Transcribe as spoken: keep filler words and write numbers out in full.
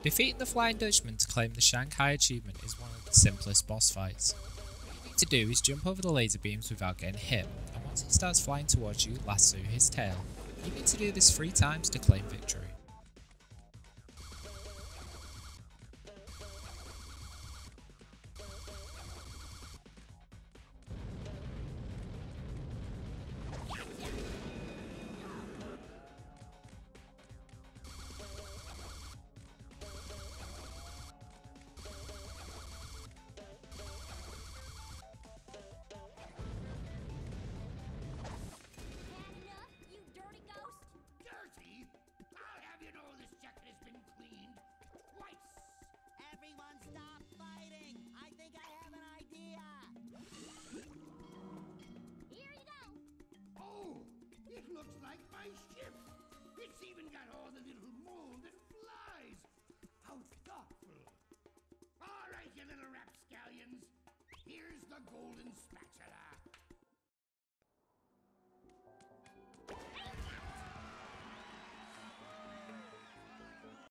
Defeating the Flying Dutchman to claim the Shanghai achievement is one of the simplest boss fights. All you need to do is jump over the laser beams without getting hit, and once he starts flying towards you, lasso his tail. You need to do this three times to claim victory. Everyone stop fighting! I think I have an idea! Here you go! Oh, it looks like my ship! It's even got all the little mold that flies! How thoughtful! All right, you little rapscallions! Here's the golden spatula!